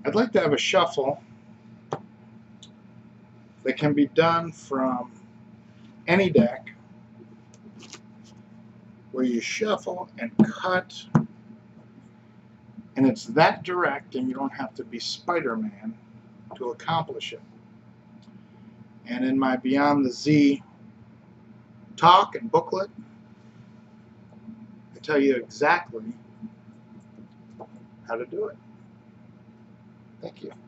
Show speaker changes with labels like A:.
A: I'd like to have a shuffle that can be done from any deck where you shuffle and cut, and it's that direct, and you don't have to be Spider-Man to accomplish it. And in my Beyond the Z talk and booklet, I tell you exactly how to do it. Thank you.